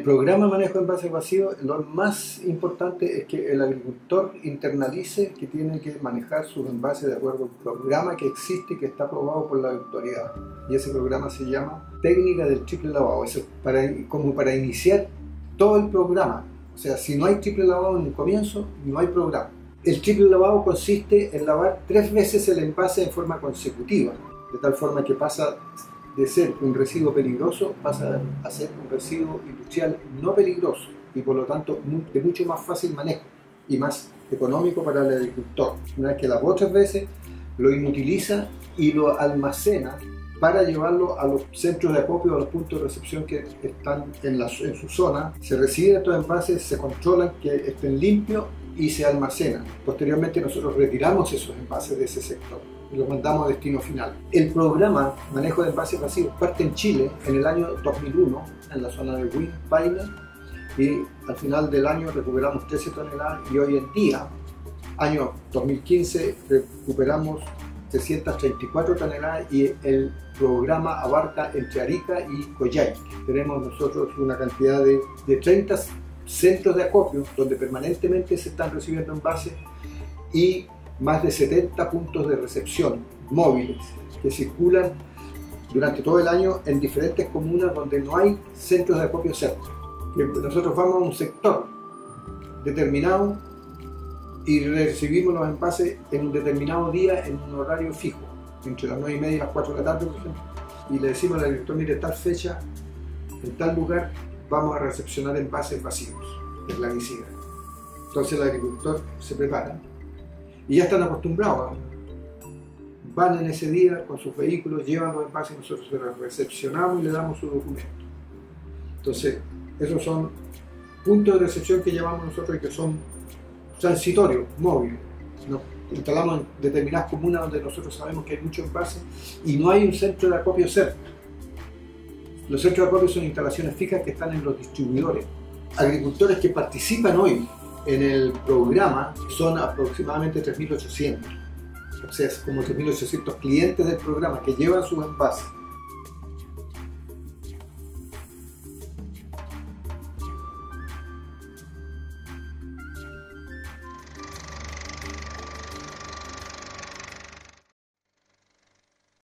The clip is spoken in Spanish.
programa de manejo de envases vacíos, lo más importante es que el agricultor internalice que tiene que manejar sus envases de acuerdo a un programa que existe y que está aprobado por la autoridad. Y ese programa se llama técnica del triple lavado. Eso es como para iniciar todo el programa. O sea, si no hay triple lavado en un comienzo, no hay programa. El triple lavado consiste en lavar 3 veces el envase en forma consecutiva, de tal forma que pasa de ser un residuo peligroso, pasa a ser un residuo industrial no peligroso y por lo tanto de mucho más fácil manejo y más económico para el agricultor. Una vez que lavó 3 veces, lo inutiliza y lo almacena para llevarlo a los centros de acopio, a los puntos de recepción que están en su zona. Se reciben estos envases, se controlan que estén limpios y se almacenan. Posteriormente nosotros retiramos esos envases de ese sector y los mandamos a destino final. El programa Manejo de Envases Vacíos parte en Chile en el año 2001, en la zona de Huil, Paine, y al final del año recuperamos 13 toneladas y hoy en día, año 2015, recuperamos 334 toneladas y el programa abarca entre Arica y Coyhaique. Tenemos nosotros una cantidad de 30 centros de acopio donde permanentemente se están recibiendo envases y más de 70 puntos de recepción móviles que circulan durante todo el año en diferentes comunas donde no hay centros de acopio cerca. Nosotros vamos a un sector determinado y recibimos los envases en un determinado día en un horario fijo, entre las 9:30 y las 4 de la tarde, por ejemplo, y le decimos al agricultor: mire, tal fecha, en tal lugar, vamos a recepcionar envases vacíos de plaguicidas. Entonces el agricultor se prepara y ya están acostumbrados. Van en ese día con sus vehículos, llevan los envases, nosotros se los recepcionamos y le damos su documento. Entonces, esos son puntos de recepción que llamamos nosotros y que son transitorios, móviles. Nos instalamos en determinadas comunas donde nosotros sabemos que hay muchos envases y no hay un centro de acopio cerca. Los centros de acopio son instalaciones fijas que están en los distribuidores. Agricultores que participan hoy en el programa son aproximadamente 3.800. O sea, es como 3.800 clientes del programa que llevan sus envases.